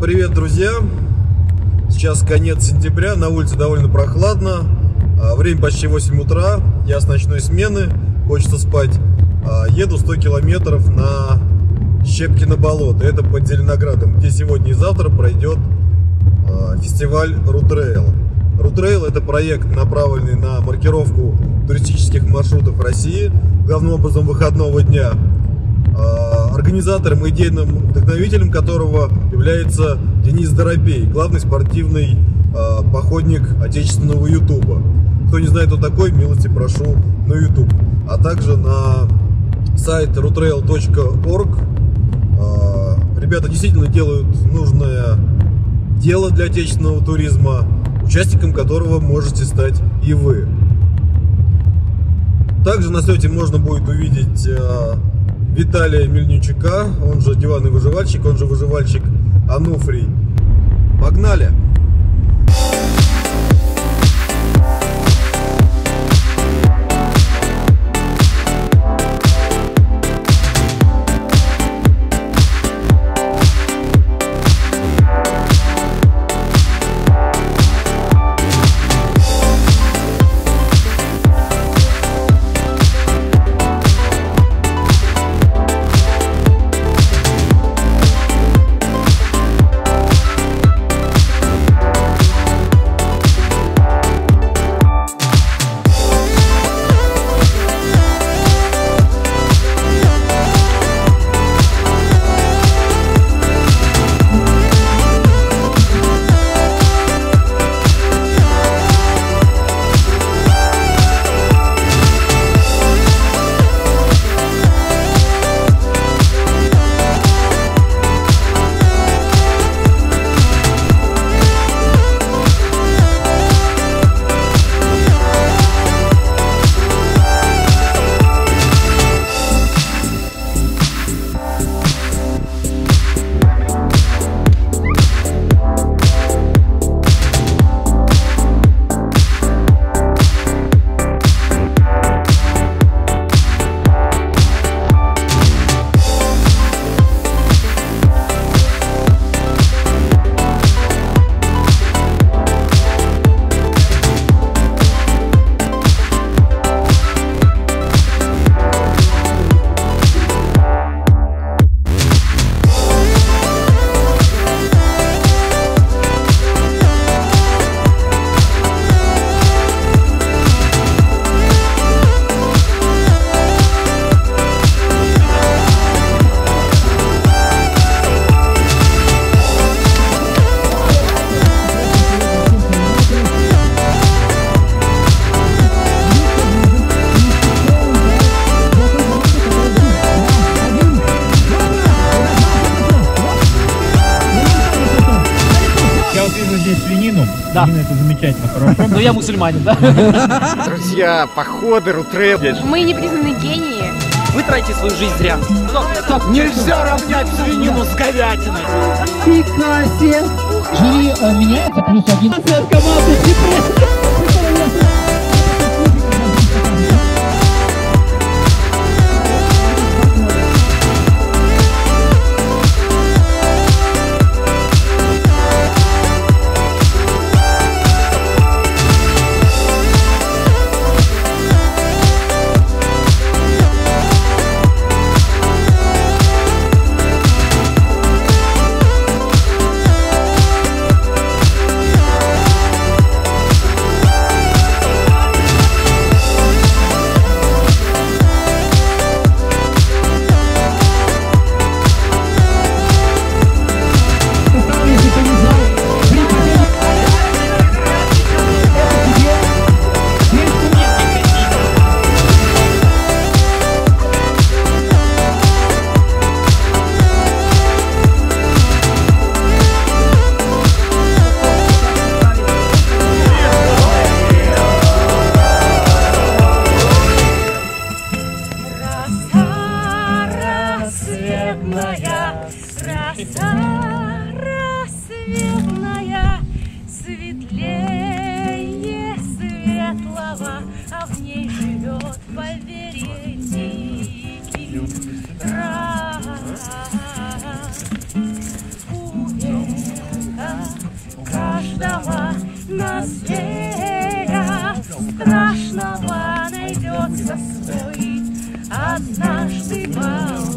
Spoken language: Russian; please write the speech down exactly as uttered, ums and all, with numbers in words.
Привет, друзья! Сейчас конец сентября, на улице довольно прохладно. Время почти восемь утра, я с ночной смены, хочется спать. Еду сто километров на Щепкино болото, это под Зеленоградом, где сегодня и завтра пройдет фестиваль Рутрейл. Рутрейл — это проект, направленный на маркировку туристических маршрутов России, главным образом выходного дня, организатором и идейным вдохновителем которого является Денис Доропей, главный спортивный походник отечественного ютуба. Кто не знает, кто такой, милости прошу на ютуб, а также на сайт рутрейл точка орг. Ребята действительно делают нужное дело для отечественного туризма, участником которого можете стать и вы. Также на слете можно будет увидеть Виталия Мельничука, он же диванный выживальщик, он же выживальщик Ануфрий. Погнали! Свинину. Да. Свинина — это замечательно, хорошо. Но я мусульманин, да? Друзья, походы, рутрейл. Мы не признаны гении. Вы тратите свою жизнь зря. Нельзя равнять свинину с говядиной. Пикасе. Жюри меняется, плюс один. светлее светлого, а в ней живет, поверь, дикий раз. Уверен. для зверя страшного найдется свой однажды бал.